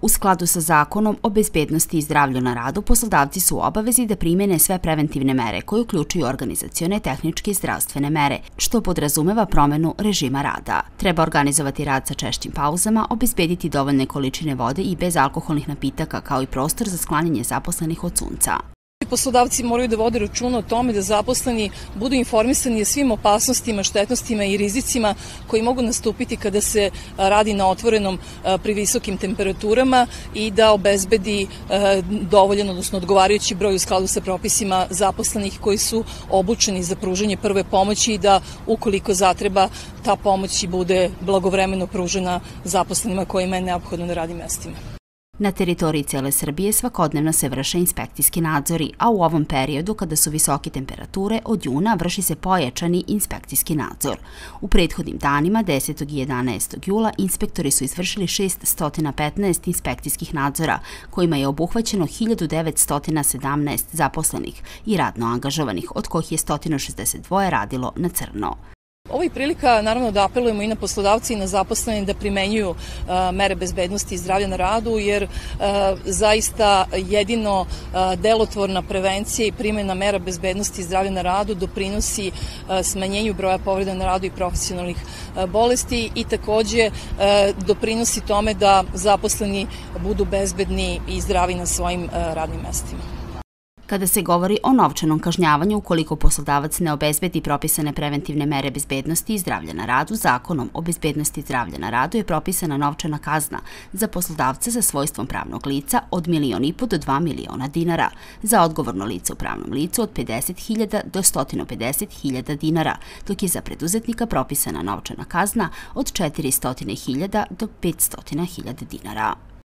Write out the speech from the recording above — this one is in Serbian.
U skladu sa Zakonom o bezbednosti i zdravlju na radu, poslodavci su u obavezi da primene sve preventivne mere koje uključuju organizacione, tehničke i zdravstvene mere, što podrazumeva promenu režima rada. Treba organizovati rad sa češćim pauzama, obezbediti dovoljne količine vode i bezalkoholnih napitaka, kao i prostor za sklanjanje zaposlenih od sunca. Poslodavci moraju da vode računa o tome da zaposleni budu informisani o svim opasnostima, štetnostima i rizicima koji mogu nastupiti kada se radi na otvorenom pri visokim temperaturama i da obezbedi dovoljan, odnosno odgovarajući broj u skladu sa propisima zaposlenih koji su obučeni za pružanje prve pomoći i da ukoliko zatreba ta pomoć bude blagovremeno pružena zaposlenima kojima je neophodno na radnim mestima. Na teritoriji cele Srbije svakodnevno se vrše inspekcijski nadzori, a u ovom periodu, kada su visoke temperature, od juna vrši se pojačani inspekcijski nadzor. U prethodnim danima, 10. i 11. jula, inspektori su izvršili 615 inspekcijskih nadzora, kojima je obuhvaćeno 1917 zaposlenih i radno angažovanih, od kojih je 162 radilo na crno. Ovo je prilika, naravno, da apelujemo i na poslodavce i na zaposlene da primenjuju mere bezbednosti i zdravlja na radu, jer zaista jedino delotvorna prevencija i primjena mera bezbednosti i zdravlja na radu doprinosi smanjenju broja povreda na radu i profesionalnih bolesti i takođe doprinosi tome da zaposleni budu bezbedni i zdravi na svojim radnim mestima. Kada se govori o novčanom kažnjavanju ukoliko poslodavac ne obezbedi propisane preventivne mere bezbednosti i zdravlja na radu, Zakonom o bezbednosti i zdravlja na radu je propisana novčana kazna za poslodavca sa svojstvom pravnog lica od 1,5 do 2 miliona dinara, za odgovorno lice u pravnom licu od 50.000 do 150.000 dinara, dok je za preduzetnika propisana novčana kazna od 400.000 do 500.000 dinara.